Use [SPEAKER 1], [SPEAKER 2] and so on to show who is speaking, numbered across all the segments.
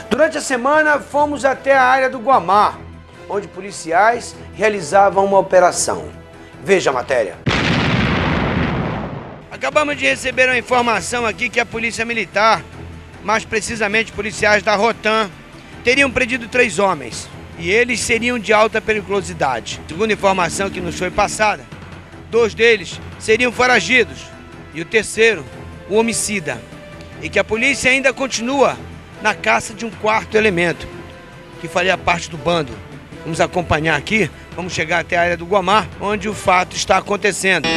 [SPEAKER 1] Durante a semana, fomos até a área do Guamá, onde policiais realizavam uma operação. Veja a matéria. Acabamos de receber uma informação aqui que a Polícia Militar, mais precisamente policiais da Rotan, teriam prendido 3 homens e eles seriam de alta periculosidade. Segundo a informação que nos foi passada, 2 deles seriam foragidos e o terceiro, o homicida. E que a polícia ainda continua na caça de um 4º elemento, que faria parte do bando. Vamos acompanhar aqui, vamos chegar até a área do Guamá, onde o fato está acontecendo.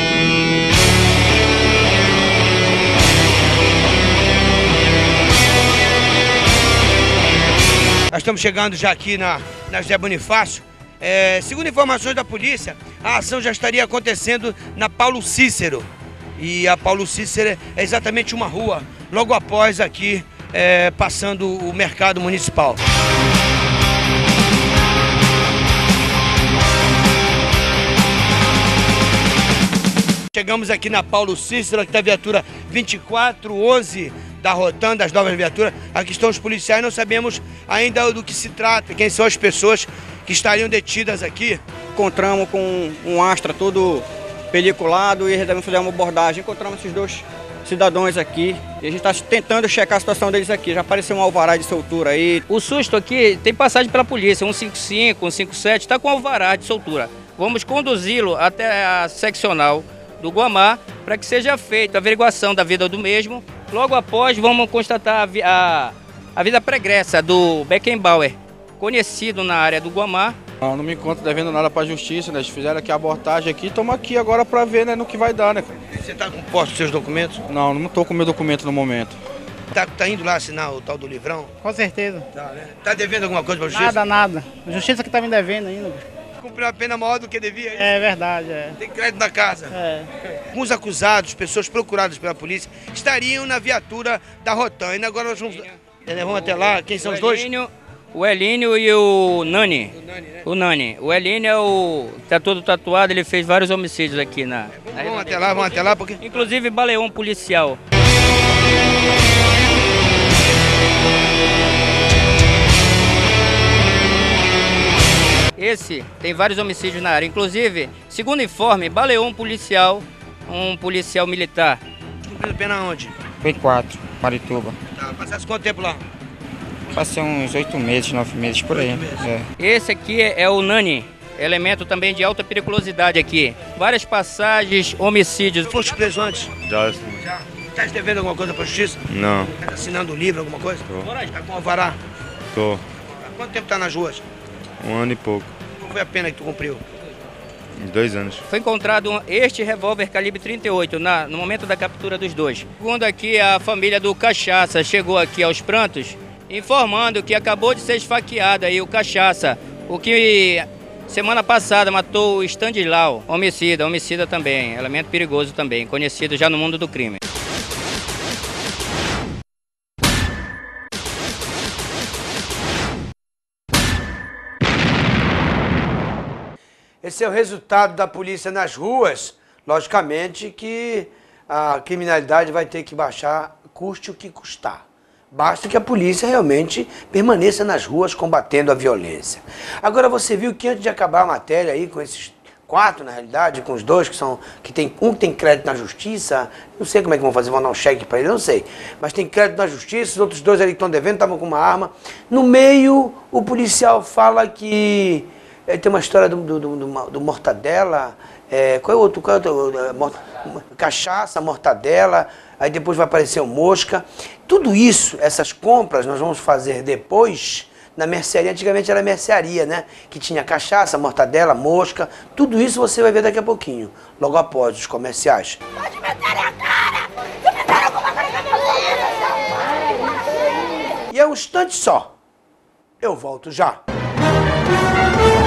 [SPEAKER 1] Nós estamos chegando já aqui na José Bonifácio. Segundo informações da polícia, a ação já estaria acontecendo na Paulo Cícero. E a Paulo Cícero é exatamente uma rua, logo após aqui, passando o mercado municipal. Chegamos aqui na Paulo Cícero, aqui da viatura 2411 da Rotan, das novas viaturas. Aqui estão os policiais, não sabemos ainda do que se trata, quem são as pessoas que estariam detidas aqui.
[SPEAKER 2] Encontramos com um Astra todo peliculado e resolvemos fazer uma abordagem. Encontramos esses 2 cidadãos aqui e a gente está tentando checar a situação deles aqui. Já apareceu um alvará de soltura aí.
[SPEAKER 3] O susto aqui tem passagem pela polícia, 155, 157, está com alvará de soltura. Vamos conduzi-lo até a seccional do Guamá para que seja feita a averiguação da vida do mesmo. Logo após, vamos constatar a vida pregressa do Beckenbauer, conhecido na área do Guamá.
[SPEAKER 4] Não me encontro devendo nada para a justiça, né? Eles fizeram aqui a abordagem aqui, estamos aqui agora para ver, né, no que vai dar, né?
[SPEAKER 1] Você está com posse dos seus documentos?
[SPEAKER 4] Não estou com meu documento no momento.
[SPEAKER 1] Tá indo lá assinar o tal do livrão?
[SPEAKER 5] Com certeza.
[SPEAKER 1] Tá, né? Tá devendo alguma coisa para a justiça?
[SPEAKER 5] Nada. A justiça que tá me devendo ainda.
[SPEAKER 1] Cumpriu uma pena maior do que devia?
[SPEAKER 5] É verdade,
[SPEAKER 1] Tem crédito na casa? Alguns acusados, pessoas procuradas pela polícia, estariam na viatura da Rotan. E agora nós vamos até lá. Quem são os dois?
[SPEAKER 3] O Elínio e o Nani. O Nani. O Elínio é o tá todo tatuado, ele fez vários homicídios aqui na...
[SPEAKER 1] Vamos até lá, porque...
[SPEAKER 3] Inclusive baleou um policial. Esse tem vários homicídios na área, inclusive, segundo informe, baleou um policial militar.
[SPEAKER 1] Cumprindo pena onde?
[SPEAKER 6] Foi 4, Marituba.
[SPEAKER 1] Tá, passasse quanto tempo lá?
[SPEAKER 6] Passei uns 8 meses, 9 meses, por aí.
[SPEAKER 3] Esse aqui é o Nani, elemento também de alta periculosidade aqui. Várias passagens, homicídios.
[SPEAKER 1] Foste preso antes?
[SPEAKER 7] Já.
[SPEAKER 1] Tá devendo alguma coisa pra justiça?
[SPEAKER 7] Não.
[SPEAKER 1] Tá assinando um livro, alguma coisa?
[SPEAKER 7] Tô.
[SPEAKER 1] Tá com alvará?
[SPEAKER 7] Tô.
[SPEAKER 1] Há quanto tempo tá nas ruas?
[SPEAKER 7] 1 ano e pouco.
[SPEAKER 1] Qual foi a pena que tu cumpriu?
[SPEAKER 7] 2 anos.
[SPEAKER 3] Foi encontrado este revólver calibre 38 no momento da captura dos 2. Segundo aqui, a família do Cachaça chegou aqui aos prantos, informando que acabou de ser esfaqueado aí o Cachaça, o que semana passada matou o Stanislaw, homicida também, elemento perigoso também, conhecido já no mundo do crime.
[SPEAKER 1] Esse é o resultado da polícia nas ruas. Logicamente que a criminalidade vai ter que baixar, custe o que custar. Basta que a polícia realmente permaneça nas ruas combatendo a violência. Agora você viu que antes de acabar a matéria aí com esses 4, na realidade, com os 2 que tem um que tem crédito na justiça, não sei como é que vão fazer, vão dar um cheque para ele, não sei. Mas tem crédito na justiça, os outros 2 ali que estão devendo estavam com uma arma. No meio, o policial fala que tem uma história do Mortadela, qual é o outro? Cachaça, Mortadela, aí depois vai aparecer o Mosca. Tudo isso, essas compras, nós vamos fazer depois na mercearia. Antigamente era mercearia, né? Que tinha cachaça, mortadela, mosca. Tudo isso você vai ver daqui a pouquinho, logo após os comerciais. Pode meter a cara! Se meter alguma coisa na minha vida! E é um instante só. Eu volto já.